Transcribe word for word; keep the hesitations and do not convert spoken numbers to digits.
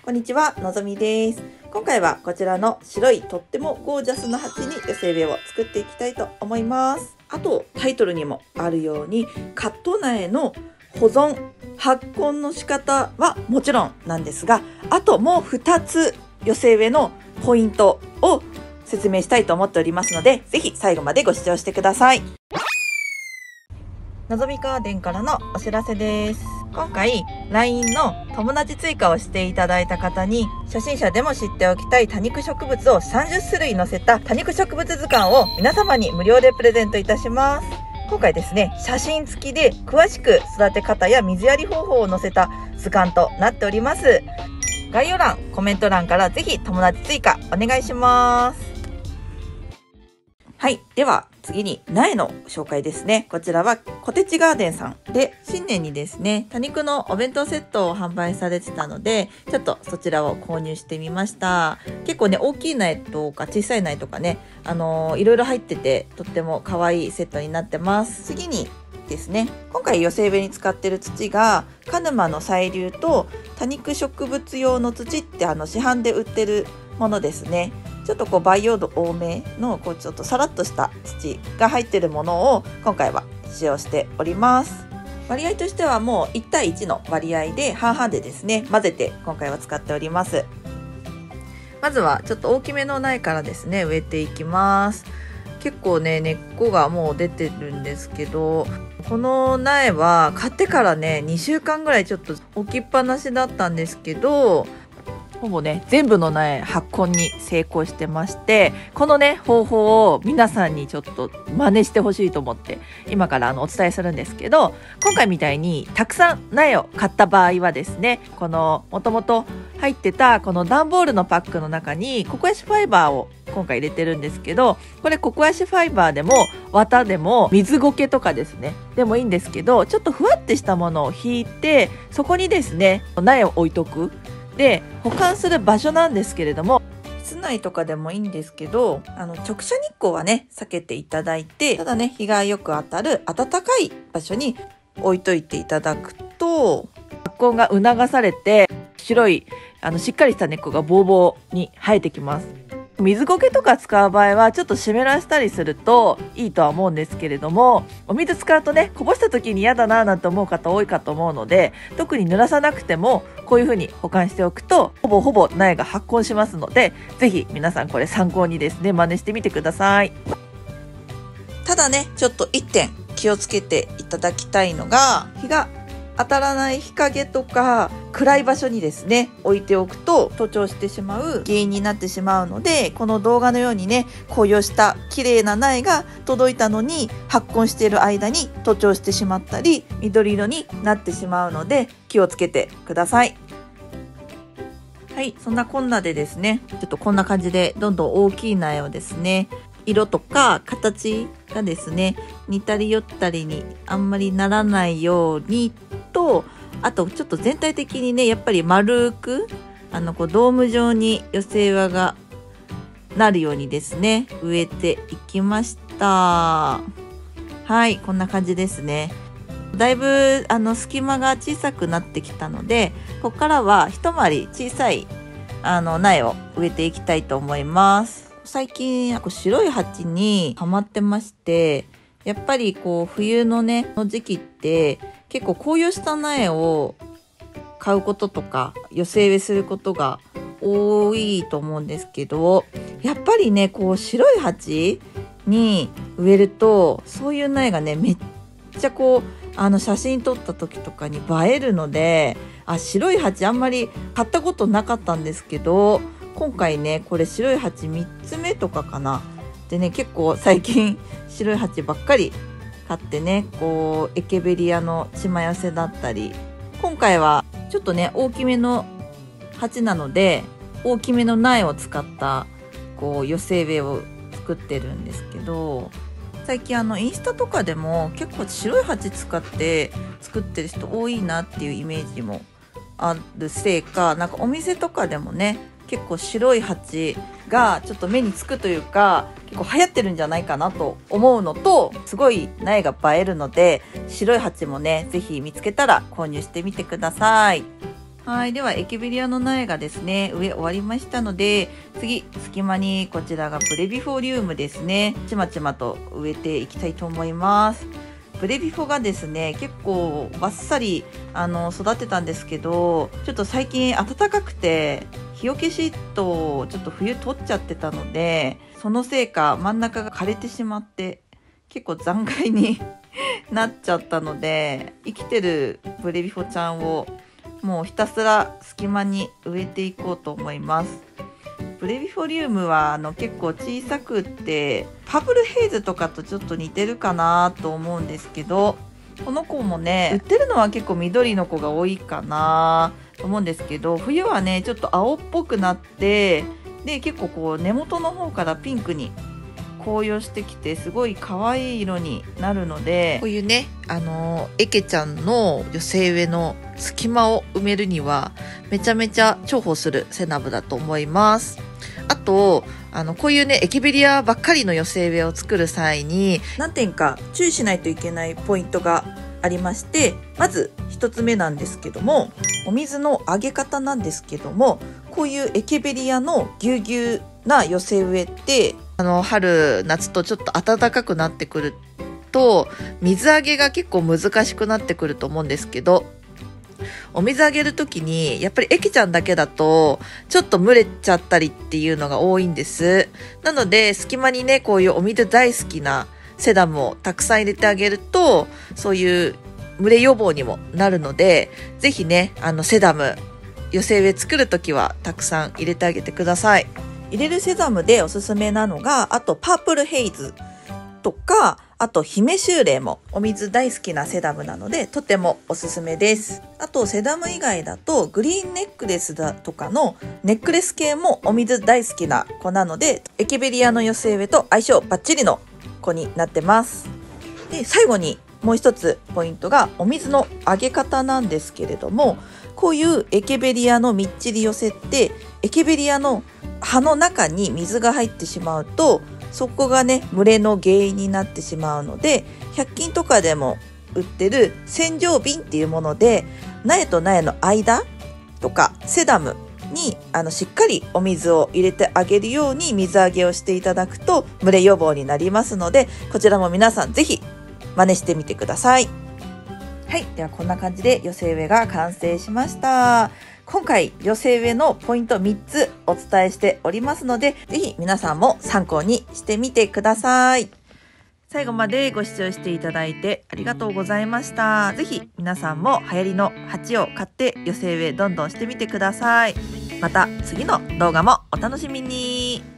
こんにちは、のぞみです。今回はこちらの白いとってもゴージャスな鉢に寄せ植えを作っていきたいと思います。あとタイトルにもあるようにカット苗の保存発根の仕方はもちろんなんですが、あともうふたつ寄せ植えのポイントを説明したいと思っておりますので、ぜひ最後までご視聴してください。のぞみガーデンからのお知らせです。今回 ライン の友達追加をしていただいた方に、初心者でも知っておきたい多肉植物をさんじゅっしゅるい載せた多肉植物図鑑を皆様に無料でプレゼントいたします。今回ですね、写真付きで詳しく育て方や水やり方法を載せた図鑑となっております。概要欄、コメント欄からぜひ友達追加お願いします。はい。では次に苗の紹介ですね。こちらはコテチガーデンさんで、新年にですね、多肉のお弁当セットを販売されてたので、ちょっとそちらを購入してみました。結構ね、大きい苗とか小さい苗とかね、あのー、いろいろ入ってて、とっても可愛いセットになってます。次にですね、今回寄せ植えに使ってる土が鹿沼の細粒と多肉植物用の土ってあの市販で売ってるものですね。ちょっとこう培養土多めのこうちょっとサラッとした土が入っているものを今回は使用しております。割合としてはもういちたいいちの割合で半々でですね、混ぜて今回は使っております。まずはちょっと大きめの苗からですね、植えていきます。結構ね、根っこがもう出てるんですけど、この苗は買ってからねにしゅうかんぐらいちょっと置きっぱなしだったんですけど、ほぼね全部の苗発根に成功してまして、このね方法を皆さんにちょっと真似してほしいと思って今からあのお伝えするんですけど、今回みたいにたくさん苗を買った場合はですね、このもともと入ってたこの段ボールのパックの中にココヤシファイバーを今回入れてるんですけど、これココヤシファイバーでも綿でも水苔とかですねでもいいんですけど、ちょっとふわってしたものを引いて、そこにですね苗を置いとく。で保管する場所なんですけれども、室内とかでもいいんですけど、あの直射日光はね避けていただいて、ただね日がよく当たる暖かい場所に置いといていただくと、発根が促されて白いあのしっかりした根っこがボーボーに生えてきます。水苔とか使う場合はちょっと湿らせたりするといいとは思うんですけれども、お水使うとねこぼした時に嫌だななんて思う方多いかと思うので、特に濡らさなくてもこういう風に保管しておくとほぼほぼ苗が発根しますので、ぜひ皆さんこれ参考にですね真似してみてください。ただねちょっといってん気をつけていただきたいのが、日が当たらない日陰とか暗い場所にですね置いておくと徒長してしまう原因になってしまうので、この動画のようにね紅葉した綺麗な苗が届いたのに発根している間に徒長してしまったり緑色になってしまうので気をつけてください。はい、そんなこんなでですね、ちょっとこんな感じでどんどん大きい苗をですね、色とか形がですね似たり寄ったりにあんまりならないようにと、あとちょっと全体的にねやっぱり丸くあのこうドーム状に寄せ植えがなるようにですね植えていきました。はい、こんな感じですね。だいぶあの隙間が小さくなってきたので、ここからは一回り小さいあの苗を植えていきたいと思います。最近白い鉢にハマってまして、やっぱりこう冬のねの時期って結構紅葉した苗を買うこととか寄せ植えすることが多いと思うんですけど、やっぱりねこう白い鉢に植えるとそういう苗がねめっちゃこうあの写真撮った時とかに映えるので、あ白い鉢あんまり買ったことなかったんですけど、今回ねこれ白い鉢みっつめとかかなでね、結構最近白い鉢ばっかり買ってね、こうエケベリアのチマ寄せだったり、今回はちょっとね大きめの鉢なので大きめの苗を使ったこう寄せ植えを作ってるんですけど、最近あのインスタとかでも結構白い鉢使って作ってる人多いなっていうイメージもあるせいか、なんかお店とかでもね結構白い鉢がちょっと目につくというか結構流行ってるんじゃないかなと思うのと、すごい苗が映えるので白い鉢もねぜひ見つけたら購入してみてください。 はい。では、エケベリアの苗がですね、植え終わりましたので、次、隙間にこちらがブレビフォリウムですね。ちまちまと植えていきたいと思います。ブレビフォがですね、結構バッサリあの育てたんですけど、ちょっと最近暖かくて、日よけシートをちょっと冬取っちゃってたので、そのせいか真ん中が枯れてしまって、結構残骸になっちゃったので、生きてるブレビフォちゃんをもうひたすら隙間に植えていこうと思います。ブレビフォリウムはあの結構小さくってパブルヘイズとかとちょっと似てるかなと思うんですけど、この子もね売ってるのは結構緑の子が多いかなと思うんですけど、冬はねちょっと青っぽくなって、で結構こう根元の方からピンクに紅葉してきてすごい可愛い色になるので、こういうねあのエケちゃんの寄せ植えの隙間を埋めるにはめちゃめちゃ重宝するセナブだと思います。あとあのこういうねエケベリアばっかりの寄せ植えを作る際に何点か注意しないといけないポイントがありまして、まず一つ目なんですけども、お水のあげ方なんですけども、こういうエケベリアのぎゅうぎゅうな寄せ植えってあの春夏とちょっと暖かくなってくると水あげが結構難しくなってくると思うんですけど、お水あげるときにやっぱりエケちゃんだけだとちょっと蒸れちゃったりっていうのが多いんです。なので隙間にねこういうお水大好きなセダムをたくさん入れてあげると、そういう蒸れ予防にもなるので、ぜひねあのセダム寄せ植え作るときはたくさん入れてあげてください。入れるセダムでおすすめなのが、あとパープルヘイズとか、あと姫シューレイもお水大好きなセダムなのでとてもおすすめです。あとセダム以外だとグリーンネックレスだとかのネックレス系もお水大好きな子なので、エケベリアの寄せ植えと相性バッチリの子になってます。で最後にもう一つポイントがお水のあげ方なんですけれども、こういうエケベリアのみっちり寄せってエケベリアの葉の中に水が入ってしまうと、そこがね蒸れの原因になってしまうので、ひゃく均とかでも売ってる洗浄瓶っていうもので苗と苗の間とかセダムにあのしっかりお水を入れてあげるように水あげをしていただくと蒸れ予防になりますので、こちらも皆さんぜひ真似してみてください。はい、ではこんな感じで寄せ植えが完成しました。今回寄せ植えのポイントみっつお伝えしておりますので、ぜひ皆さんも参考にしてみてください。最後までご視聴していただいてありがとうございました。ぜひ皆さんも流行りの鉢を買って寄せ植えどんどんしてみてください。また次の動画もお楽しみに。